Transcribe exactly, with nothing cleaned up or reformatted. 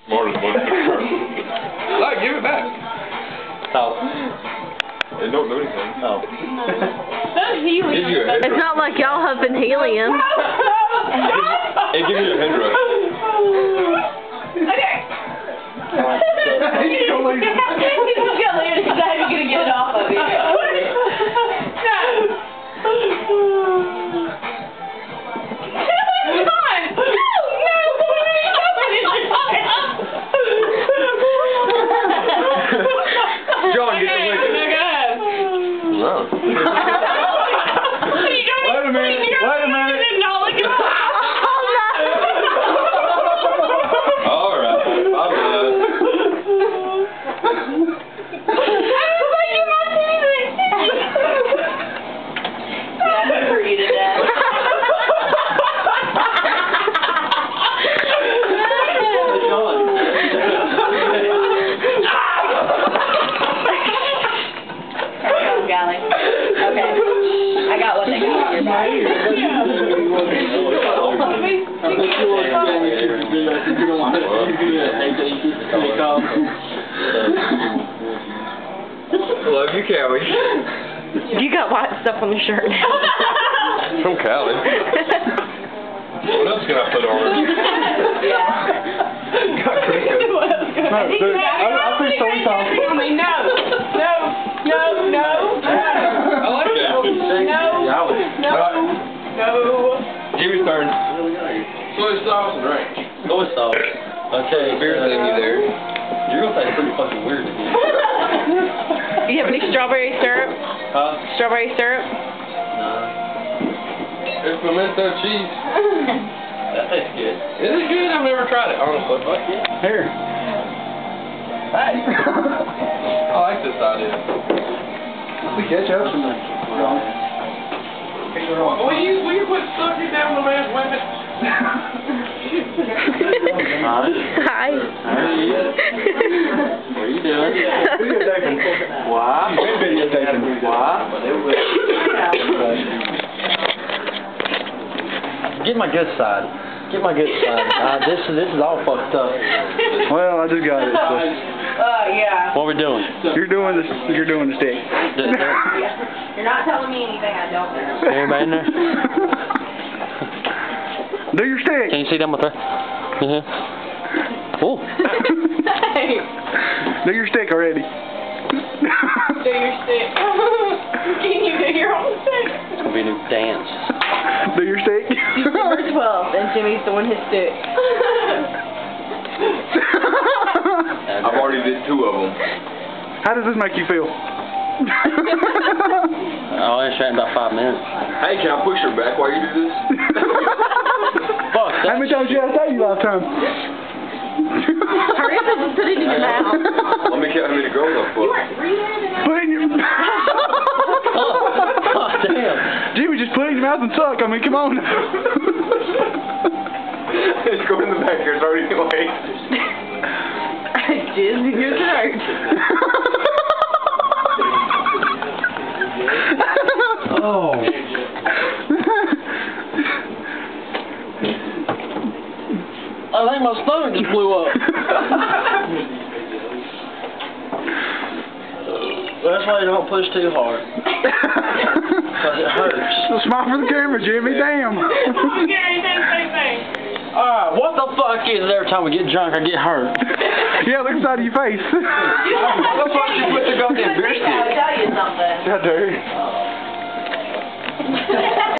Smart as much. Like, give it back. Oh. It don't do anything. Oh. That's helium. Gives you a head It's not like y'all huffing helium. It gives you a head rush. Okay. He's gonna leave it. He's not even gonna get it off of you. John, get the liquor. No. Wait a minute. Wait a minute. All right. My bad. Yeah, for you to death. Golly. Okay. I got what they got here. Love you, Callie. You got white stuff on your shirt now. From Callie. What else can I put on it? Got crickets. No, dude, I, I think so. We talk. I mean, no. No. No. No. I like that. No. No. No. Jimmy's turn. Soy sauce and ranch. Soy sauce. Okay. Beer thingy there. You're gonna say pretty fucking weird again. Do you have any strawberry syrup? Huh? Strawberry syrup? Nah. It's pimento cheese. That tastes good. Is it good? I've never tried it, honestly. Fuck yeah. Here. Hey. I like this idea. We catch up some. Will you, will you quit sucking down the man's women? Hi. Hi. How are you? What are you doing? Videotaping. Why? You've been videotaping. Why? Get my good side. Get my good side. Uh, this, this is all fucked up. Well, I just got it. So. Uh, yeah. What are we doing? You're doing the you're doing the stick. You're not telling me anything I don't know. Everybody in there? Do your stick. Can you see them with her? Uh-huh. Oh. Hey. Do your stick already. Do your stick. Can you do your own stick? It's gonna be a new dance. Do your stick. December twelfth, and Jimmy's doing his stick. I've already did two of them. How does this make you feel? I'll answer in about five minutes. Hey, can I push her back while you do this? Fuck that. How many times did I tell you last time? Hurry up and just put it in your mouth. Let me count how many girls I've fucked. Put it in your Oh, damn. Jimmy, just put it in your mouth and suck. I mean, come on. It's going in the back here, sorry, anyway. Jizz in your throat. Oh. I think my stomach just blew up. That's why you don't push too hard. Because it hurts. So smile for the camera, Jimmy. Damn. Alright, what the fuck is it every time we get drunk or get hurt? Yeah, look inside of your face. How the fuck you put the goddamn beer stick? I'll tell you something. How dare you?